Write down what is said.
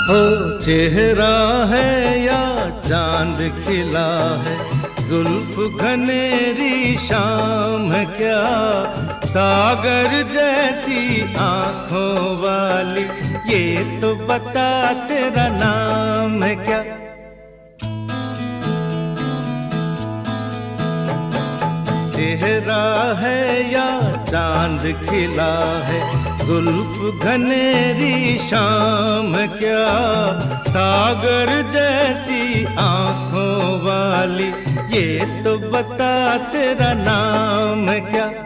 ओ चेहरा है या चांद खिला है, जुल्फ घनेरी शाम है क्या, सागर जैसी आंखों वाली, ये तो बता तेरा नाम है क्या। चेहरा है या चांद खिला है, जुल्फ घनेरी शाम क्या, सागर जैसी आंखों वाली, ये तो बता तेरा नाम क्या।